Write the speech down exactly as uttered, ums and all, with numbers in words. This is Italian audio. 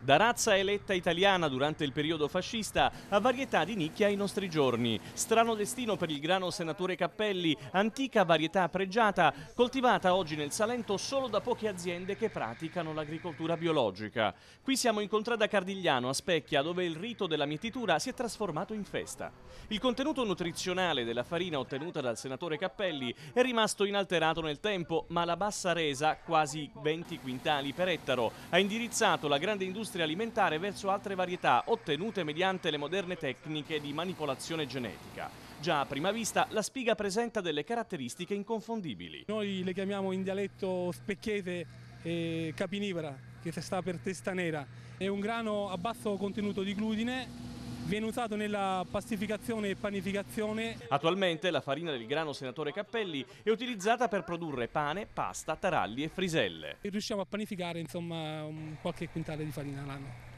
Da razza eletta italiana durante il periodo fascista a varietà di nicchia ai nostri giorni. Strano destino per il grano senatore Cappelli, antica varietà pregiata, coltivata oggi nel Salento solo da poche aziende che praticano l'agricoltura biologica. Qui siamo in contrada Cardigliano, a Specchia, dove il rito della mietitura si è trasformato in festa. Il contenuto nutrizionale della farina ottenuta dal senatore Cappelli è rimasto inalterato nel tempo, ma la bassa resa, quasi venti quintali per ettaro, ha indirizzato la grande industria alimentare verso altre varietà ottenute mediante le moderne tecniche di manipolazione genetica. Già a prima vista la spiga presenta delle caratteristiche inconfondibili. Noi le chiamiamo in dialetto specchese e capinivora, che sta per testa nera. È un grano a basso contenuto di glutine. Viene usato nella pastificazione e panificazione. Attualmente la farina del grano senatore Cappelli è utilizzata per produrre pane, pasta, taralli e friselle. E riusciamo a panificare insomma un qualche quintale di farina l'anno.